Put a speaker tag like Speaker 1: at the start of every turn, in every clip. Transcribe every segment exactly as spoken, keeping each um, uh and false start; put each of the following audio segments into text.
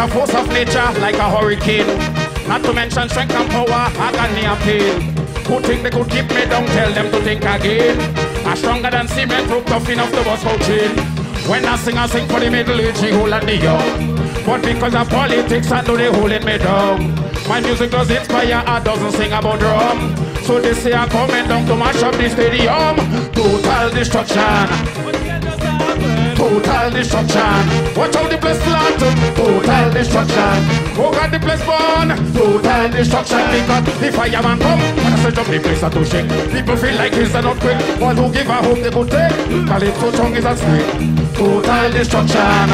Speaker 1: a force of nature like a hurricane. Not to mention strength and power, agony and pain. Who think they could keep me down, tell them to think again. I'm stronger than cement, rope tough enough to bust out chain. When I sing, I sing for the middle age, the whole and the young. But because of politics, I know they holding me down. My music does inspire, I doesn't sing about drum. So they say I'm coming down to mash up the stadium. Total destruction. Total destruction. Watch out the place flat. Total destruction. Oh God, the place burn. Total destruction. Because the fireman come when I search up the place to shake. People feel like it's not quick. All who give a hope they could take. Calypso tongue is a snake. Total destruction.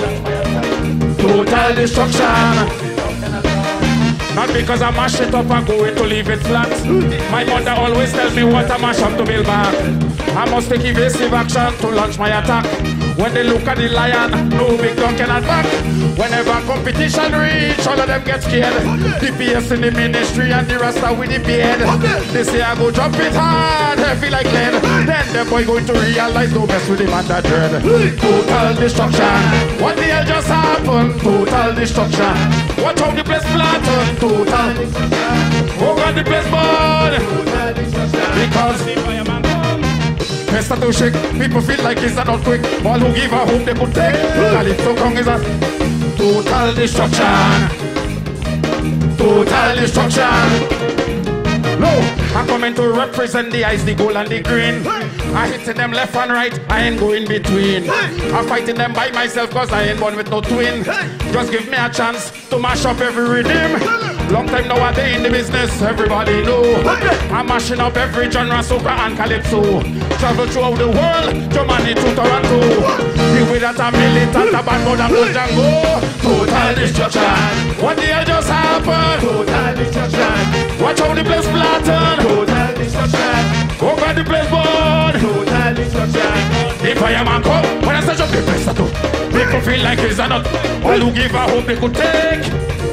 Speaker 1: Total destruction. Not because I mash it up and go in to leave it flat. My mother always tells me what I mash up to build back. I must take evasive action to launch my attack. When they look at the lion, no big dog can attack. Whenever competition reach, all of them get scared. The P S in the ministry and the Rasta with the beard. They say I go drop it hard, heavy like lead. Then the boy going to realize no mess with him and that dread. Total destruction. What the hell just happened? Total destruction. Watch how the place flatten. Total destruction. Oh God, the place burn. Because Press to shake, people feel like it's not quick. All who give a hope they could take. Calypso Kong is a total destruction. Total destruction. No, I'm coming to represent the ice, the gold and the green. I hitting them left and right, I ain't going between. I'm fighting them by myself cause I ain't born with no twin. Just give me a chance to mash up every rhythm. Long time now a day in the business, everybody know. I'm mashing up every genre, soca and calypso. Travel throughout the world, Germany to Toronto. The way that I'm militant, a bad mode and no Django. Total destruction. What the hell just happened? Total destruction. Watch how the place flatten. Total destruction. Oh God, the place burn. Total destruction. The fireman come when I search up the place to people feel like it's a nut. All who give a hope they could take.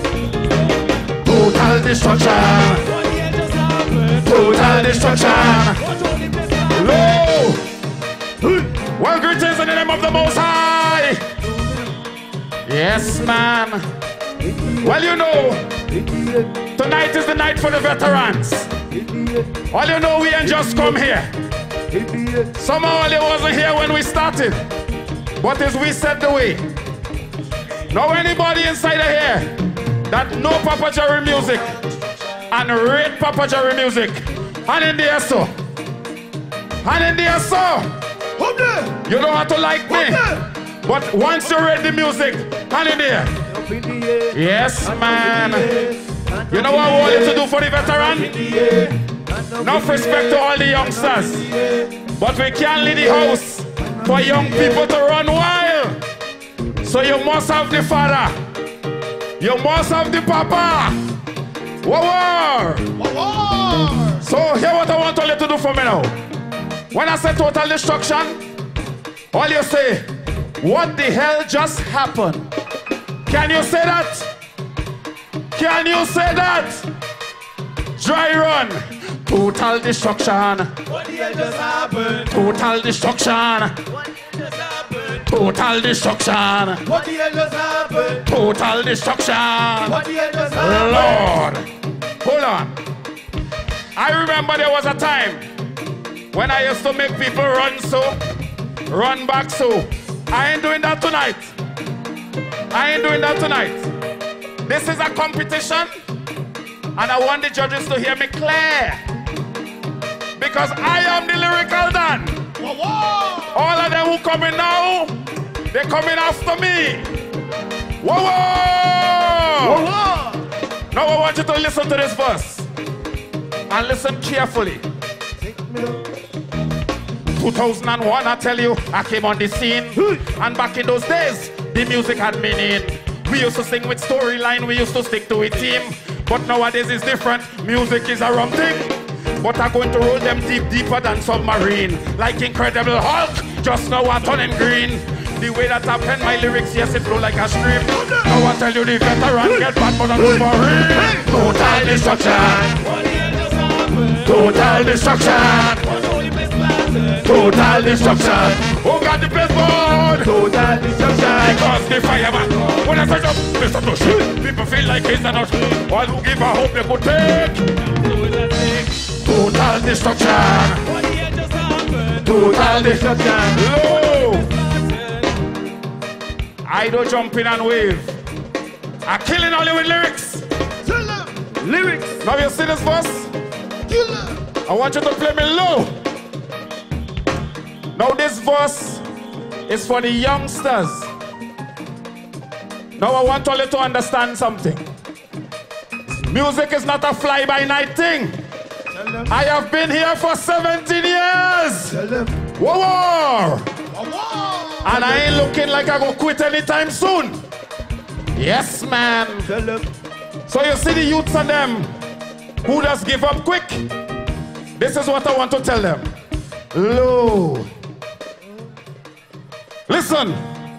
Speaker 1: Total destruction. Total destruction. Low. Well, greetings in the name of the Most High. Yes, man. Well, you know, tonight is the night for the veterans. All you know, we ain't just come here. Somehow they wasn't here when we started. But as we set the way. Now anybody inside of here that know Papa Jerry music and rate Papa Jerry music, and in there so, and in there so, you don't have to like me, but once you rate the music, and in there, yes man, you know what I want you to do for the veteran? Enough respect to all the youngsters, but we can't leave the house for young people to run wild, so you must have the father. You must have the papa. Whoa, whoa. Whoa. So here what I want all you to do for me now. When I say total destruction, all you say, what the hell just happened? Can you say that? Can you say that? Dry run. Total destruction. What the hell just happened? Total destruction. Total destruction.
Speaker 2: What the hell just happened?
Speaker 1: Total destruction.
Speaker 2: What the hell just happened?
Speaker 1: Lord, hold on. I remember there was a time when I used to make people run so, run back so. I ain't doing that tonight. I ain't doing that tonight. This is a competition, and I want the judges to hear me clear. Because I am the lyrical Dan.
Speaker 2: Whoa, whoa.
Speaker 1: All of them who coming now, they're coming after me. Whoa, whoa!
Speaker 2: Whoa, whoa.
Speaker 1: Now I want you to listen to this verse. And listen carefully. two thousand one, I tell you, I came on the scene. And back in those days, the music had meaning. We used to sing with storyline, we used to stick to a team. But nowadays it's different, music is a rum thing. But I'm going to roll them deep, deeper than submarine. Like Incredible Hulk, just now I'm turning green. The way that I pen my lyrics, yes, it flow like a stream. Now I tell you the veteran, get bad but I'm Wolverine. Total destruction. Total destruction. Total destruction. Oh God, the place burn.
Speaker 2: Total destruction.
Speaker 1: Because the fireman, when I touch up, Mister Bush, people feel like it's a nut. All who give a hope they could take. Total destruction.
Speaker 2: Total destruction.
Speaker 1: Low. I don't jump in and wave. I'm killing all you with lyrics.
Speaker 2: Lyrics.
Speaker 1: Now you see this verse?
Speaker 2: Killer.
Speaker 1: I want you to play me low. Now this verse is for the youngsters. Now I want all you to understand something. Music is not a fly-by-night thing. I have been here for seventeen years. Whoa, whoa. And I ain't looking like I go quit anytime soon. Yes, man. So you see the youths and them who just give up quick. This is what I want to tell them. Low. Listen.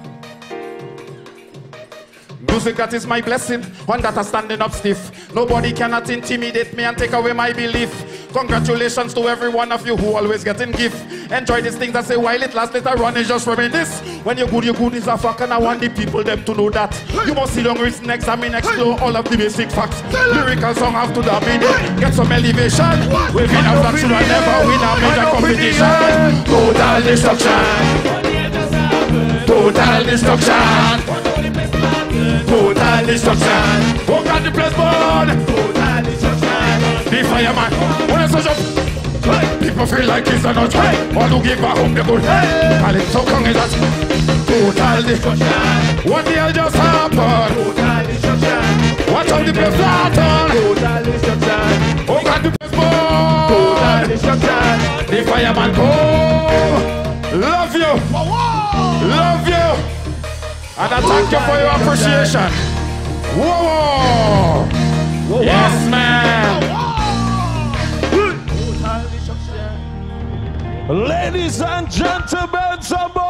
Speaker 1: Music that is my blessing, one that is standing up stiff. Nobody cannot intimidate me and take away my belief. Congratulations to every one of you who always getting gift. Enjoy these things and say while it lasts, later on is just reminisce. When you're good, you're good is a fuck, and I want the people them to know that. You must sit down, read next, I mean explore all of the basic facts. Lyrical song have to dominate, get some elevation. We've been out that should never win a major competition. Total destruction. Total destruction. Total destruction. Oh God, the place burn.
Speaker 2: Total destruction.
Speaker 1: The fireman. When I search up, people feel like it's a nut. All who give a hope they good. And it's so come is that. Total destruction. What the hell just happened?
Speaker 2: Total destruction.
Speaker 1: Watch out the place flatten.
Speaker 2: Total destruction.
Speaker 1: Oh God, the place burn.
Speaker 2: Total destruction.
Speaker 1: The fireman. Oh, love you. Love you. And I thank you for your appreciation. Whoa! Whoa. Yes, man.
Speaker 3: Ladies and gentlemen, somebody.